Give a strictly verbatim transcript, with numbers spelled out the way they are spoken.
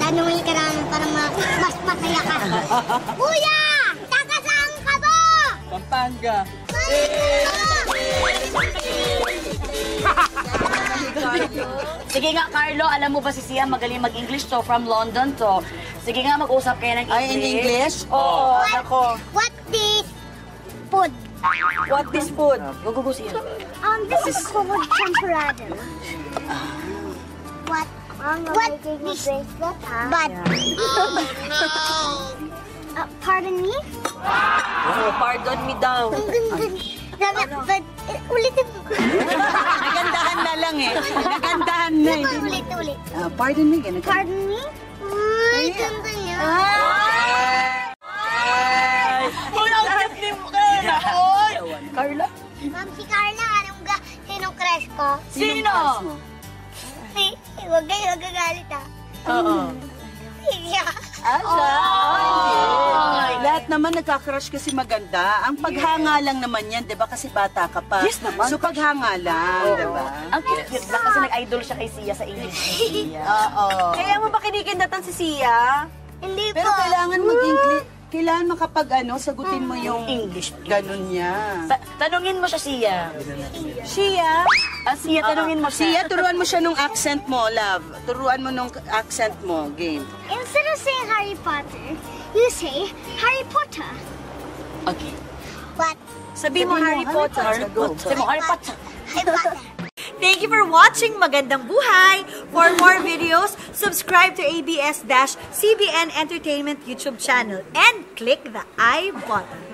tanungin ka namin para ma mas masaya ka. Kuya! Taga saan ka ba? Pampanga. Sige nga, Carlo, alam mo ba si Sia magaling mag-English to, from London to. Sige nga, mag-usap kayo ng English. Ay, in English? Oo, What, ako. what this food? What is food? Gugugo siya. Um, this is called temperado. What? What this? But, uh, pardon me? Oh, pardon me daw. But, uh, ulitin mo. Nagandahan na lang eh. Nagandahan na eh. Ulit, ulit. Uh, pardon me, ganun. Pardon me? Uy, ganda niya. Ay! Uy, ang cute mo kayo na. Uy! Carla? Ma'am, si Carla, anong ga, sinong crush ko? Sino? Si, huwag kayo magagalit ah. Oo. Siya. Ah, siya? Ay, lahat naman nagka-crush kasi maganda. Ang paghanga lang naman yan, di ba? Kasi bata ka pa. Yes naman. So paghanga lang, di ba? Ang cute-cute lang kasi nag-idol siya kay Sia sa English ni Sia. Oo. Kaya mo ba kinikindatan si Sia? Hindi Pero po. kailangan mag-English. Kailangan makapag ano, sagutin mo yung English. ganun niya. Ta- tanungin mo siya, Sia. Sia? Ah, Sia, tanungin mo siya. Siya, turuan mo siya nung accent mo, love. Turuan mo nung accent mo, game. Instead of saying Harry Potter, you say Harry Potter. Okay. What? Sabi mo Harry Potter. Harry Potter. Sabi mo, Harry Potter. Harry Potter. Thank you for watching Magandang Buhay. For more videos, subscribe to A B S C B N Entertainment YouTube channel and click the I button.